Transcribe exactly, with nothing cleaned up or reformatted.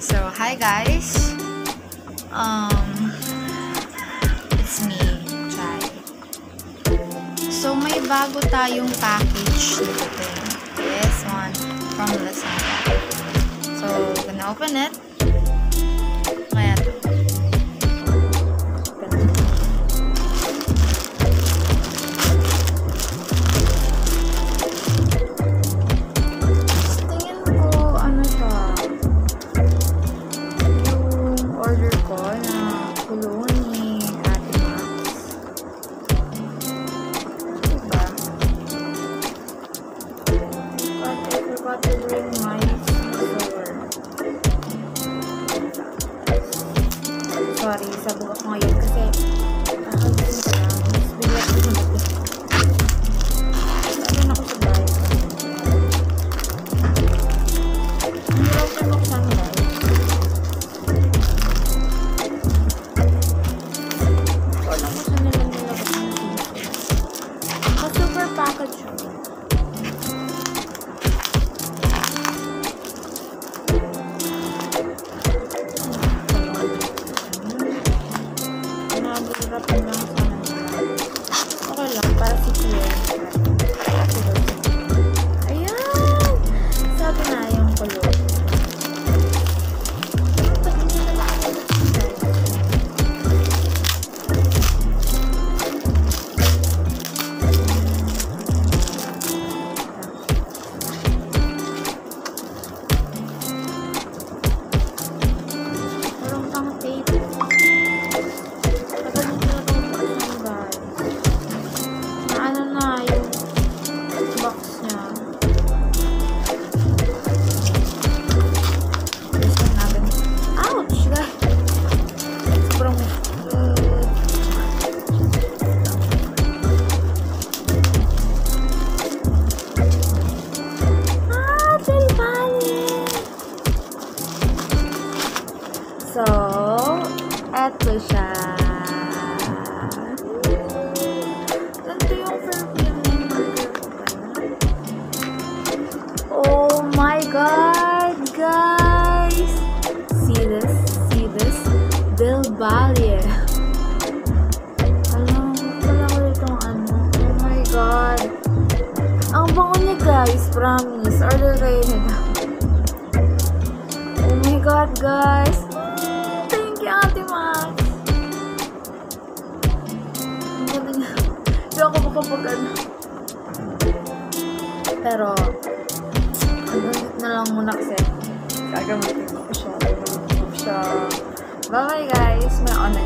So, hi guys. Um, it's me, Chai. So, may bago tayong package dito. This one from Lazada. So, gonna open it. Ayan. Sorry, sabog ako ngayon kasi nakagising ko lang. Bigla ko sumunod. Sabi na ako sa bahay. Hindi lang siya makasama guys. Wala mo sa nila nilabas na sila. Ka-super package siya. Okay lang, para si Claire. Ayan! Sabi na yung kulot. Walang pang tape. So, eto siya. Ganito yung perfume ng burger ko pala. Oh my God, guys! See this? See this? Del Valle. Alam ko pala ko itong ano. Oh my God. Ang bango niya, guys. Promise. Order kayo nila. Oh my God, guys. Ate Max. Ang ganda niya. Hindi ako makapag ano. Pero, hanggang na lang muna kasi gagamitin ko siya. Gagamitin ko siya. Bye bye guys. May online